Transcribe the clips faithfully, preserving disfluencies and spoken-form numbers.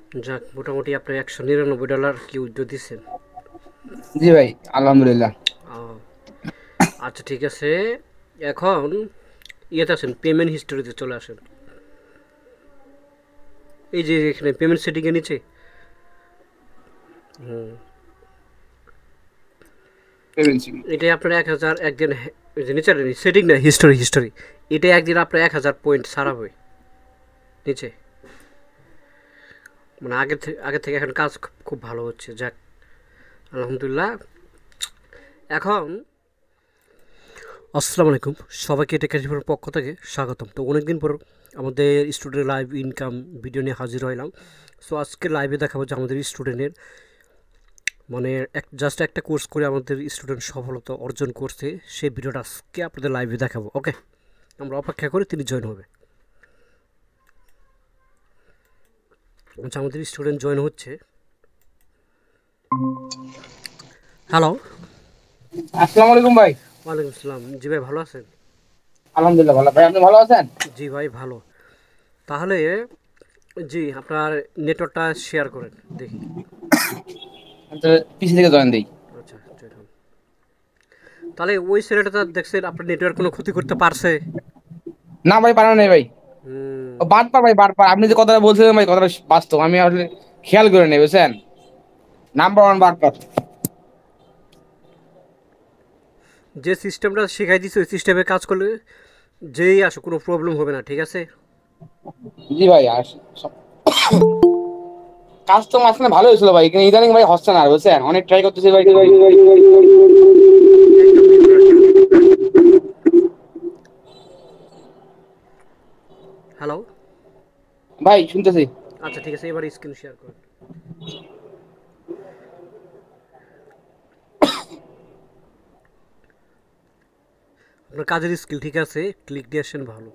যাক, মোটামুটি আপনি একশো নিরানব্বই ডলার কি উইথড্র দিচ্ছেন? জি ভাই, আলহামদুলিল্লাহ। ও, আচ্ছা ঠিক আছে। এখন ইয়েতে আসেন, পেমেন্ট হিস্টোরিতে চলে আসেন। এই যে এখানে পেমেন্ট সেটিংয়ের নিচে। হুম, পেমেন্সি। এটাই আপনার এক হাজার একদিন হে- এই যে নিচে সেটিং না, হিস্টোরি হিস্টোরি। এটাই একদিন আপনার এক হাজার পয়েন্ট ছাড়াবে নিচে। মানে আগে থেকে আগে থেকে এখন কাজ খুব খুব ভালো হচ্ছে। যাক, আলহামদুলিল্লাহ। এখন আসসালামু আলাইকুম, সবাইকে টেকনিফ্রমের পক্ষ থেকে স্বাগতম। তো অনেকদিন পর আমাদের স্টুডেন্ট লাইভ ইনকাম ভিডিও নিয়ে হাজির হইলাম। সো আজকে লাইভে দেখাবো যে আমাদের স্টুডেন্টের মানে এক জাস্ট একটা কোর্স করে আমাদের স্টুডেন্ট সফলতা অর্জন করছে, সেই ভিডিওটা আজকে আপনাদের লাইভে দেখাবো। ওকে, আমরা অপেক্ষা করে তিনি জয়েন হবে। আচ্ছা, আমাদের স্টুডেন্ট জয়েন হচ্ছে। হ্যালো। আসসালামু আলাইকুম ভাই। ওয়ালাইকুম আসসালাম। জি ভাই, ভালো আছেন? আলহামদুলিল্লাহ ভালো ভাই, আপনি ভালো আছেন? জি ভাই, ভালো। তাহলে জি, আপনার নেটওয়ার্কটা শেয়ার করেন দেখি। আচ্ছা, পিসি থেকে জয়েন দেই। আচ্ছা, জয়েন হন। তাহলে ওই ছেলেটা দেখছেন আপনার নেটওয়ার্ক কোনো ক্ষতি করতে পারছে? না ভাই, পারা নাই ভাই। হুম, ও বাটপার ভাই, বাটপার। আপনি যে কথাটা বলছিলেন ভাই, কথাটা বাস্তব। আমি আসলে খেয়াল করে নেই, বুঝছেন? নাম্বার ওয়ান বাটপার। যে সিস্টেমটা শেখাই দিচ্ছে ওই সিস্টেমে কাজ করলে যেই আসো কোনো প্রবলেম হবে না, ঠিক আছে? জি ভাই, আস সব- কাজ তো মাঝখানে ভালো হয়েছিল ভাই, কিন্তু ইদানিং ভাই হচ্ছে না আর, বুঝছেন? অনেক ট্রাই করতেছি ভাই। একদম মিউট করে রাখেন। হ্যালো। ভাই শুনতেছি। আচ্ছা ঠিক আছে, এবার স্ক্রিন শেয়ার করেন। আপনার কাজের স্কিল ঠিক আছে, ক্লিক দিয়ে আসেন ভালো।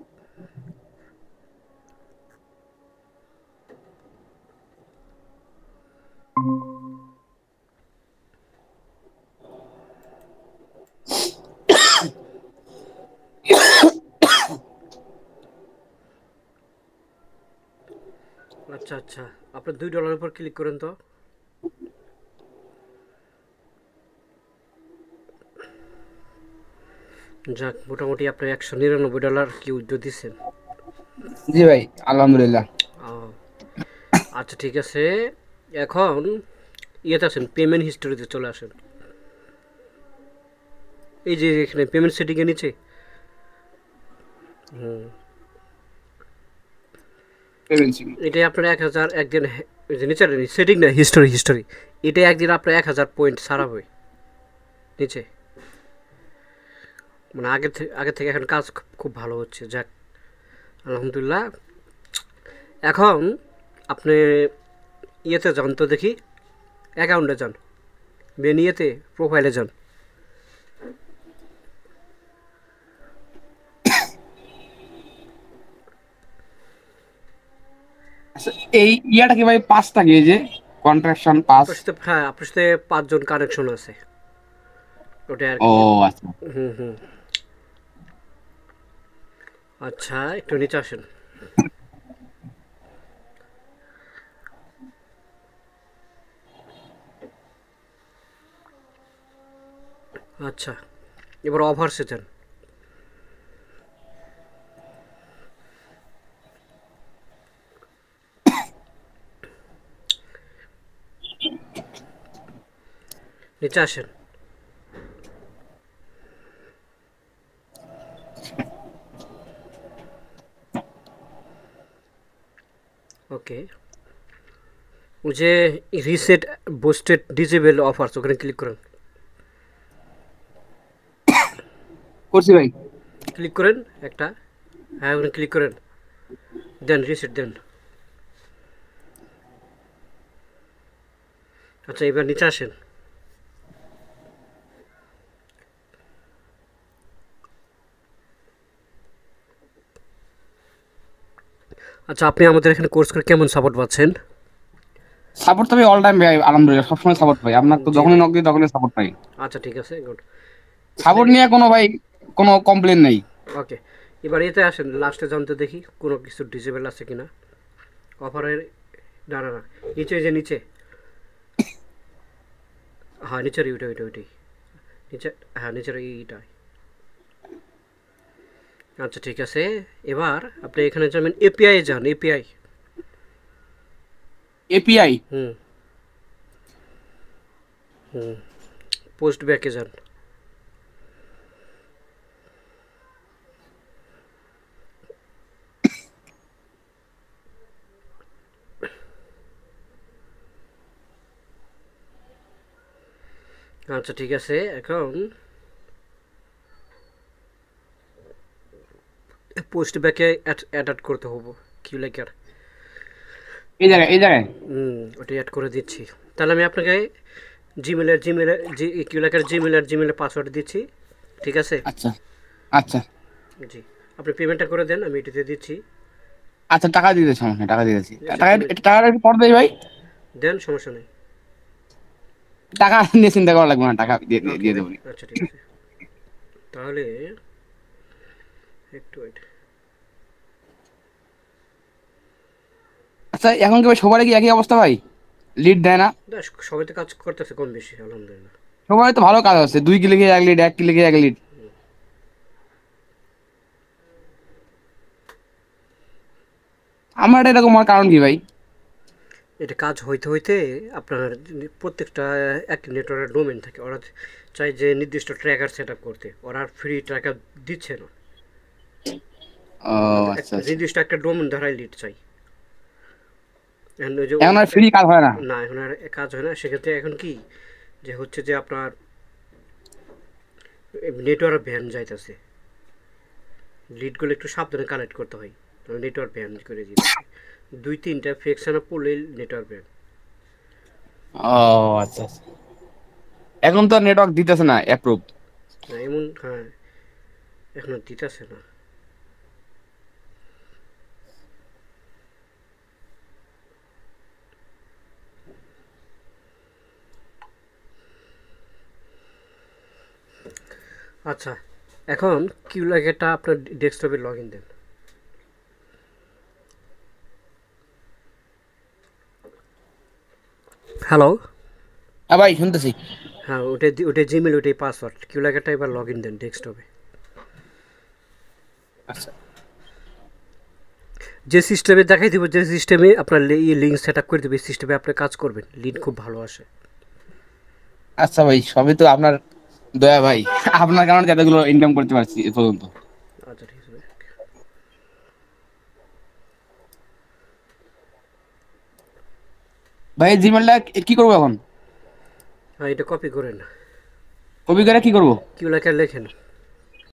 আচ্ছা আচ্ছা, আপনার দুই ডলারের উপর ক্লিক করেন তো। যাক, মোটামুটি আপনি একশো নিরানব্বই ডলার কি উইথড্র দিচ্ছেন? জি ভাই, আলহামদুলিল্লাহ। ও, আচ্ছা ঠিক আছে। এখন ইয়েতে আসেন, পেমেন্ট হিস্টোরিতে চলে আসেন। এই যে এখানে পেমেন্ট সেটিংয়ের নিচে। হুম, পেমেন্সি। এটাই আপনার এক হাজার একদিন হে- এই যে নিচে সেটিং না, হিস্টোরি হিস্টোরি। এটাই একদিন আপনার এক হাজার পয়েন্ট ছাড়াবে নিচে। মানে আগে থেকে আগে থেকে এখন কাজ খুব খুব ভালো হচ্ছে। যাক, আলহামদুলিল্লাহ। এখন আপনি ইয়েতে যান তো দেখি, অ্যাকাউন্টে যান, মেন ইয়েতে প্রোফাইলে যান। আচ্ছা, এই ইয়াটা কি ভাই পাঁচটা কি, এই যে কন্ট্রাকশন পাস? আপনার সাথে, হ্যাঁ, আপনার সাথে পাঁচজন কানেকশন আছে, ওটা আর ও কি। আচ্ছা। হুম হুম। আচ্ছা, একটু নিচে আসেন। আচ্ছা, এবার অফার্সে যান। নিচে আসেন। ওকে, ওই যে রিসেট বুস্টেড ডিজেবল অফার্স, ওখানে ক্লিক করেন। করছি ভাই। ক্লিক করেন একটা, হ্যাঁ ওখানে ক্লিক করেন, দেন রিসেট দেন। আচ্ছা, এবার নিচে আসেন। আচ্ছা, আপনি আমাদের এখানে কোর্স করে কেমন সাপোর্ট পাচ্ছেন? সাপোর্ট তো ভাই অল টাইম ভাই, আলহামদুলিল্লাহ সবসময় সাপোর্ট পাই। আপনার তো জি যখনই ভাই। নক দিই তখনই সাপোর্ট পাই। আচ্ছা ঠিক আছে, গুড। এখানে সাপোর্ট নিয়ে কোনো ভাই কোনো কমপ্লেন নেই। ওকে, এবার এতে আসেন, লাস্টে জানতে দেখি কোনো কিছু ডিজেবল আছে কিনা অফারের। না না না নিচে, এই যে নিচে, হ্যাঁ নিচের ওইটা ওইটা ওইটাই নিচে, হ্যাঁ নিচের এইটা। আচ্ছা ঠিক আছে, এবার আপনি এখানে যাবেন এপিআই যান, এপিআই। এপিআই। হুম হুম পোস্ট ব্যাকে যান। আচ্ছা ঠিক আছে, এখন পোস্ট ব্যাকে অ্যাড করতে হবো কিউ লাইকার। এই জায়গায় এই জায়গায় হুম ওটা অ্যাড করে দিচ্ছি। তাহলে আমি আপনাকে জিমেলের জিমেলের জি কিউ লাইকার জিমেলের জিমেলের পাসওয়ার্ড দিচ্ছি, ঠিক আছে? আচ্ছা আচ্ছা জি, আপনি পেমেন্টটা করে দেন, আমি এটাতে দিচ্ছি। আচ্ছা, টাকা দিয়ে দিয়েছি, সমস্যা নেই, টাকা দিয়ে দিয়েছি। আচ্ছা টাকা পেমেন্ট টাকাটা একটু পরে দেই ভাই। দেন, সমস্যা নেই। টাকা নিয়ে চিন্তা করা লাগবে না, টাকা দিয়ে দিয়ে ওকে দিয়ে ভাই, দেবো। আচ্ছা ঠিক আছে, তাহলে একটু ওয়েট। আচ্ছা, এখন কি ভাই সবারই কি একই অবস্থা ভাই? লিড দেয় না? না, সবাই তো কাজ করতেছে কম বেশি, আলহামদুলিল্লাহ। সবাই তো ভালো কাজ হচ্ছে, দুই কিলো খেয়ে এক লিড, এক কিলো খেয়ে এক লিড। আমার এরকম হওয়ার কারণ কি ভাই? এটা কাজ হইতে হইতে আপনার প্রত্যেকটা এক নেটওয়ার্কের ডোমেন থাকে, ওরা চাই যে নির্দিষ্ট ট্র্যাকার সেট আপ করতে, ওরা ফ্রি ট্র্যাকার দিচ্ছে না। ও ওদের আচ্ছা এক- আচ্ছা। নির্দিষ্ট একটা ডোমেন দ্বারাই লিড চাই। এখন ওই যে এখন আর ফ্রি কাজ হয় না? না, এখন আর কাজ হয় না। সেক্ষেত্রে এখন কি যে হচ্ছে যে আপনার নেটওয়ার্ক ভ্যান যাইতেছে, লিডগুলো একটু সাবধানে কালেক্ট করতে হয়, নেটওয়ার্ক ভ্যান করে দিতেছে। দুই তিনটা ফেকশানা পড়লেই নেটওয়ার্ক ভ্যান। ও আচ্ছা আচ্ছা। এখন তো নেটওয়ার্ক দিতেছে না অ্যাপ্রুভ। না এমন, হ্যাঁ এখন দিতেছে না। আচ্ছা, এখন কিউ লাগেটা আপনার ডেস্কটপে লগ ইন দেন। হ্যালো, হ্যাঁ ভাই শুনতেছি। হ্যাঁ ওটাই দি- ওটাই জিমেল, ওটাই পাসওয়ার্ড। কিউ লাগেটা এবার লগ ইন দেন ডেস্কটপে। আচ্ছা যে সিস্টেমে দেখাই দিব, যে সিস্টেমে আপনার লিঙ্ক সেট আপ করে দেবে, এই সিস্টেমে আপনি কাজ করবেন, লিড খুব ভালো আসে। আচ্ছা ভাই, সবই তো আপনার দয়া ভাই, আপনার কারণে এতগুলো ইনকাম করতে পারছি এ পর্যন্ত। আচ্ছা ঠিক আছে ভাই। ভাই জিমেলটা কি করবো এখন? হ্যাঁ এটা কপি করেন, কপি করে কি করবো? কিউ লাগে লেখেন।